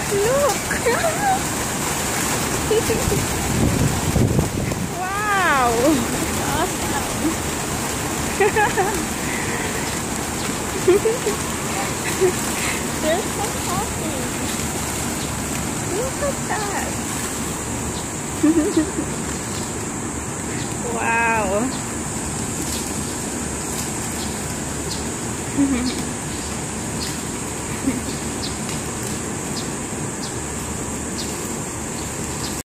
Wow! Awesome! There's some coffee. Look at that! Wow!